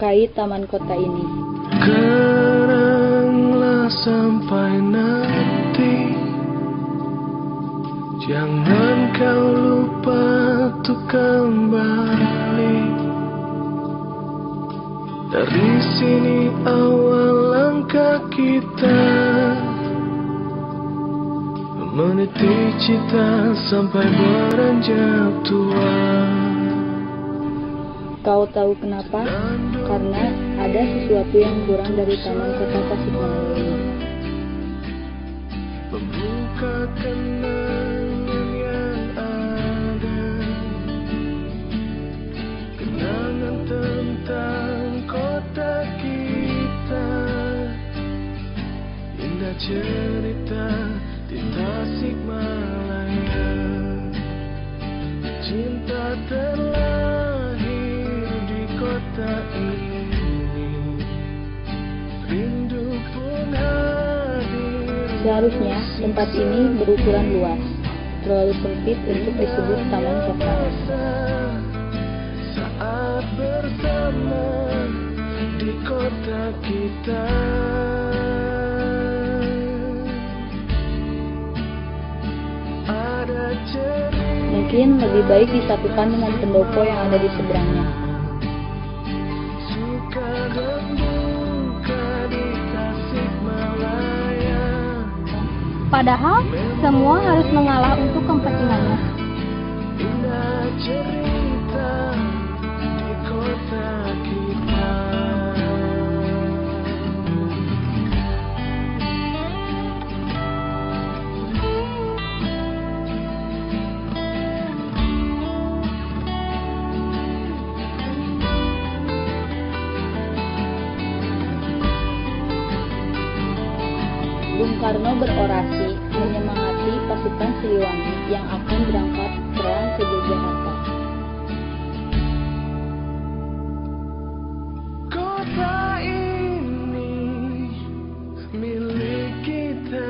menyukai taman kota ini. Kenanglah sampai nanti, jangan kau lupa untuk kembali. Dari sini awal langkah kita, meniti cita sampai beranjak tua. Kau tahu kenapa? Karena ada sesuatu yang kurang dari taman kota Tasikmalaya ini. Membuka kenangan yang ada, kenangan tentang kota kita, indah cerita di Tasikmalaya. Cinta terlahir di kota ini, rindu pun hadir. Seharusnya tempat ini berukuran luas, terlalu sempit untuk disebut taman kota. Saat bersama di kota kita, ada cerita. Mungkin lebih baik disatukan dengan pendopo yang ada di seberangnya. Suka dan duka di Tasikmalaya. Padahal semua harus mengalah untuk kepentingannya. Indah cerita di kota kita. Bung Karno berorasi menyemangati pasukan Siliwangi yang akan berangkat perang ke Yogyakarta. Kota ini milik kita.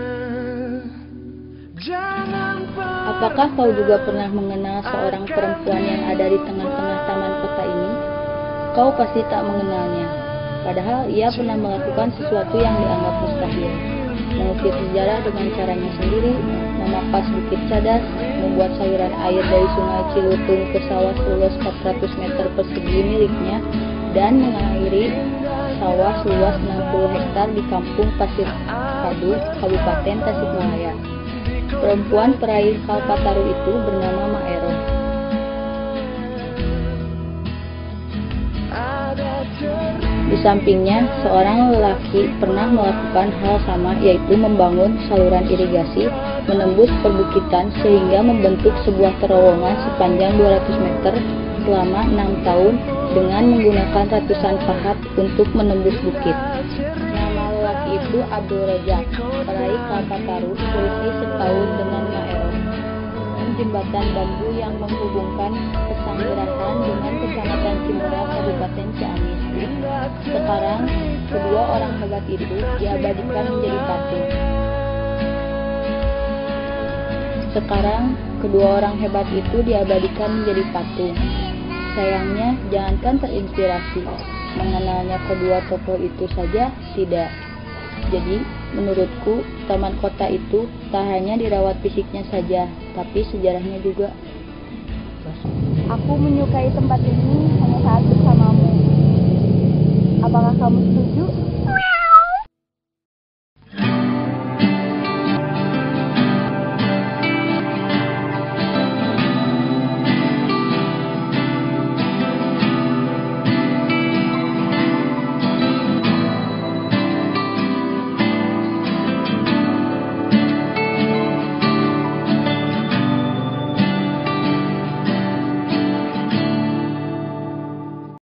Jangan Apakah kau juga pernah mengenal seorang perempuan yang ada di tengah-tengah taman kota ini? Kau pasti tak mengenalnya, padahal ia pernah melakukan sesuatu yang dianggap mustahil. Mengukir sejarah dengan caranya sendiri, memangkas bukit Cadas, membuat saluran air dari sungai Cilutung ke sawah seluas 400 meter persegi miliknya, dan mengairi sawah seluas 60 hektar di kampung Pasir Padu, Kabupaten Tasikmalaya. Perempuan peraih Kalpataru itu bernama Maero. Di sampingnya, seorang lelaki pernah melakukan hal sama, yaitu membangun saluran irigasi menembus perbukitan sehingga membentuk sebuah terowongan sepanjang 200 meter selama 6 tahun dengan menggunakan ratusan pahat untuk menembus bukit. Nama lelaki itu Abdul Rojak, peraih Kalpataru, selisih setahun dengan Maero. Jembatan bambu yang menghubungkan Pesanggerahan dengan Kecamatan Cimura, Kabupaten Ciamis. Sekarang, kedua orang hebat itu diabadikan menjadi patung. Sayangnya, jangankan terinspirasi, mengenalnya kedua tokoh itu saja tidak. Jadi, menurutku, taman kota itu tak hanya dirawat fisiknya saja, tapi sejarahnya juga. Aku menyukai tempat ini hanya saat bersamamu. Apakah kamu setuju?